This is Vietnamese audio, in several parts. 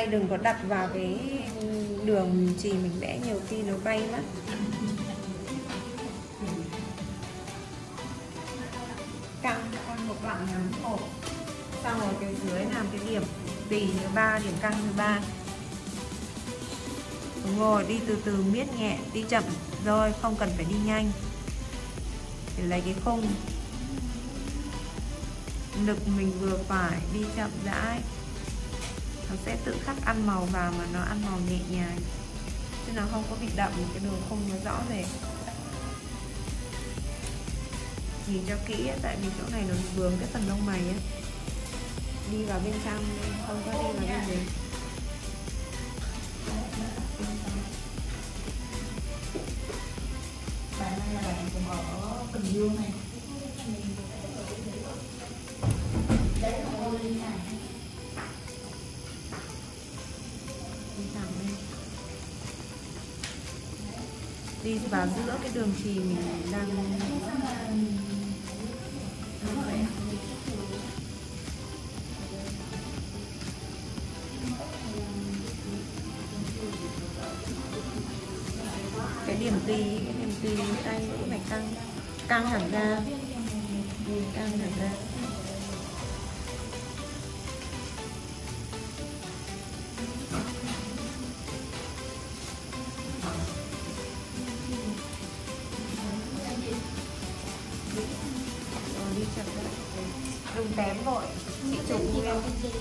tay đừng có đặt vào cái đường chì mình vẽ, nhiều khi nó bay mất. Căng một đoạn ngắn cổ, xong rồi cái dưới làm cái điểm tì thứ 3, điểm căng thứ 3. Đúng rồi, đi từ từ, miết nhẹ, đi chậm rồi, không cần phải đi nhanh. Để lấy cái khung, lực mình vừa phải, đi chậm rãi. Nó sẽ tự khắc ăn màu vào mà nó ăn màu nhẹ nhàng, chứ nó không có bị đậm, cái đường khung nó rõ rệt. Nhìn cho kỹ ấy, tại vì chỗ này nó vướng cái phần lông mày ấy. Đi vào bên trong, không có đi vào bên dưới. Bạn này là bạn cũng ở Cần Dương này. Đấy là cô Linh này. Đi vào giữa cái đường chì mình đang cái điểm tì tay cũng phải căng hẳn ra, căng hẳn ra. Đi chậm lại, đừng tém vội, chị chụp nguyên.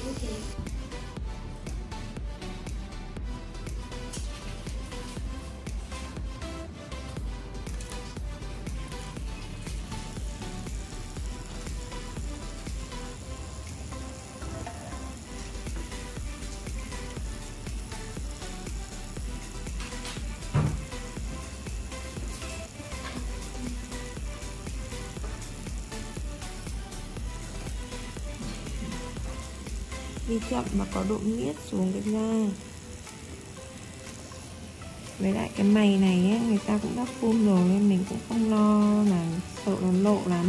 Đi chậm mà có độ miết xuống cái da. Với lại cái mày này ấy, người ta cũng đã phun rồi nên mình cũng không lo là sợ nó lộ lắm.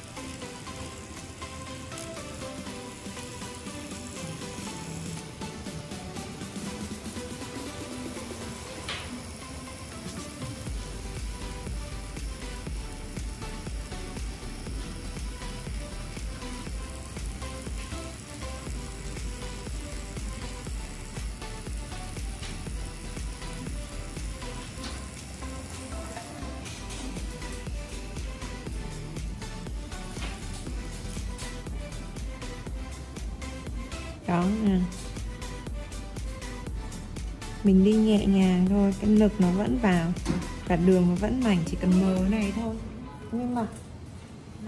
Đó nè, mình đi nhẹ nhàng thôi, cái lực nó vẫn vào và đường nó vẫn mảnh, chỉ cần mờ này thôi. Nhưng mà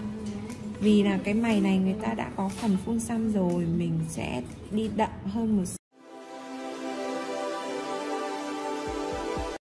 vì là cái mày này người ta đã có phần phun xăm rồi, mình sẽ đi đậm hơn một